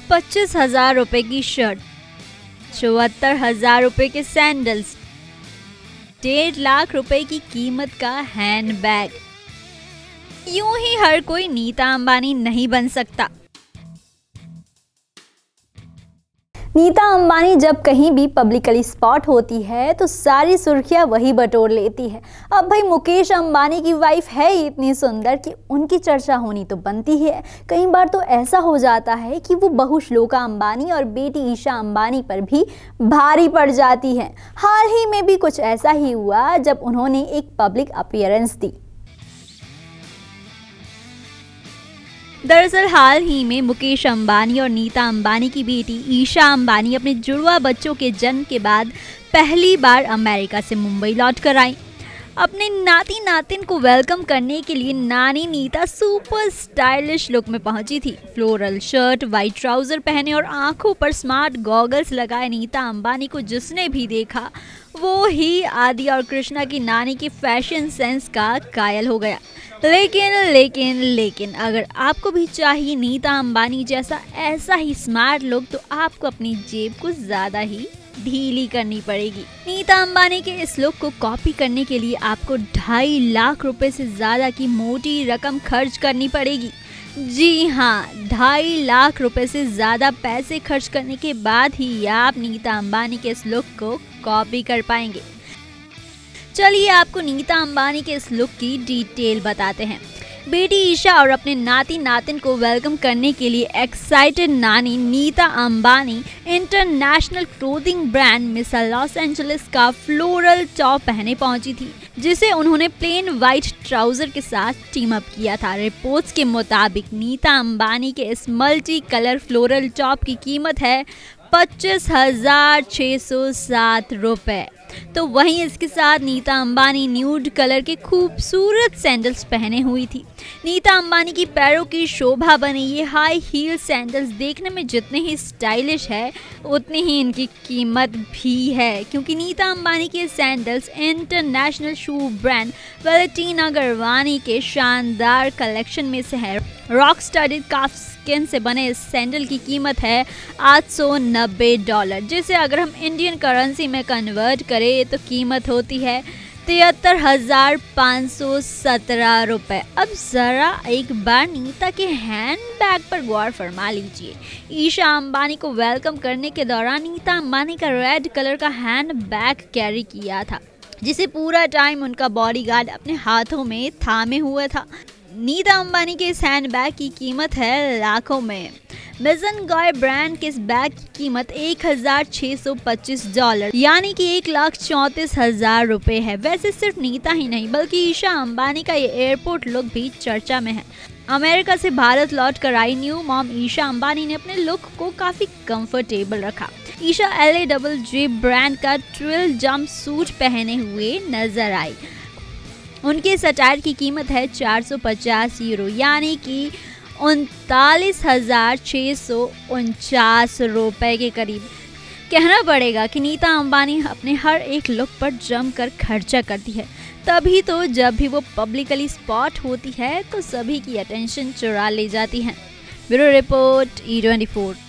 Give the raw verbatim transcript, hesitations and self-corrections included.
पच्चीस हजार रुपए की शर्ट, चौहत्तर हजार रुपए के सैंडल्स, डेढ़ लाख रुपए की कीमत का हैंडबैग। यूं ही हर कोई नीता अंबानी नहीं बन सकता। नीता अंबानी जब कहीं भी पब्लिकली स्पॉट होती है तो सारी सुर्खियां वही बटोर लेती है। अब भाई मुकेश अंबानी की वाइफ है ही इतनी सुंदर कि उनकी चर्चा होनी तो बनती ही है। कई बार तो ऐसा हो जाता है कि वो बहू श्लोका अंबानी और बेटी ईशा अंबानी पर भी भारी पड़ जाती है। हाल ही में भी कुछ ऐसा ही हुआ जब उन्होंने एक पब्लिक अपीयरेंस दी। दरअसल हाल ही में मुकेश अंबानी और नीता अंबानी की बेटी ईशा अंबानी अपने जुड़वा बच्चों के जन्म के बाद पहली बार अमेरिका से मुंबई लौट कर आई। अपने नाती नातिन को वेलकम करने के लिए नानी नीता सुपर स्टाइलिश लुक में पहुंची थी। फ्लोरल शर्ट, वाइट ट्राउजर पहने और आंखों पर स्मार्ट गॉगल्स लगाए नीता अंबानी को जिसने भी देखा वो ही आदि और कृष्णा की नानी की फैशन सेंस का कायल हो गया। लेकिन लेकिन लेकिन अगर आपको भी चाहिए नीता अंबानी जैसा ऐसा ही स्मार्ट लुक तो आपको अपनी जेब को ज्यादा ही ढीली करनी पड़ेगी। नीता अंबानी के इस लुक को कॉपी करने के लिए आपको ढाई लाख रुपए से ज्यादा की मोटी रकम खर्च करनी पड़ेगी। जी हाँ, ढाई लाख रुपए से ज्यादा पैसे खर्च करने के बाद ही आप नीता अंबानी के इस लुक को कॉपी कर पाएंगे। चलिए आपको नीता अंबानी के इस लुक की डिटेल बताते हैं। बेटी ईशा और अपने नाती नातिन को वेलकम करने के लिए एक्साइटेड नानी Nita Ambani international clothing brand Misa Los Angeles का फ्लोरल टॉप पहने पहुंची थी, जिसे उन्होंने प्लेन वाइट ट्राउजर के साथ टीम अप किया था। रिपोर्ट्स के मुताबिक नीता अंबानी के इस मल्टी कलर फ्लोरल टॉप की कीमत है पच्चीस हजार छः सौ सात रुपए। तो वहीं इसके साथ नीता अंबानी न्यूड कलर के खूबसूरत सैंडल्स पहने हुई थी। नीता अंबानी की पैरों की शोभा बने ये हाई हील सैंडल्स देखने में जितने ही स्टाइलिश है उतनी ही इनकी कीमत भी है, क्योंकि नीता अंबानी के sandals international shoe brand Valentino Garavani के शानदार कलेक्शन में से है। रॉक स्टडीड काफ स्किन से बने इस सैंडल की कीमत है आठ सौ नब्बे डॉलर, जिसे अगर हम इंडियन करेंसी में कन्वर्ट करें तो कीमत होती है तिहत्तर हजार पाँच सौ सत्रह रुपए। अब जरा एक बार नीता के हैंड बैग पर गौर फरमा लीजिए। ईशा अंबानी को वेलकम करने के दौरान नीता अंबानी का रेड कलर का हैंड बैग कैरी किया था, जिसे पूरा टाइम उनका बॉडीगार्ड अपने हाथों में थामे हुए था। नीता अंबानी के इस हैंड बैग की कीमत है लाखों में। मेजन गॉय ब्रांड के इस बैग की कीमत एक हजार छः सौ पच्चीस डॉलर यानी कि एक लाख चौंतीस हजार रुपए है। वैसे सिर्फ नीता ही नहीं बल्कि ईशा अंबानी का ये एयरपोर्ट लुक भी चर्चा में है। अमेरिका से भारत लौट कर आई न्यू मॉम ईशा अंबानी ने अपने लुक को काफी कंफर्टेबल रखा। Isha L A double J brand का ट्विल जंप सूट पहने हुए नजर आई। उनके इस अटायर की कीमत है चार सौ पचास यूरो यानी कि उनतालीस हजार छः सौ उनचास रुपए के करीब। कहना पड़ेगा कि नीता अंबानी अपने हर एक लुक पर जमकर खर्चा करती है, तभी तो जब भी वो पब्लिकली स्पॉट होती है तो सभी की अटेंशन चुरा ले जाती है। Bureau report E twenty four.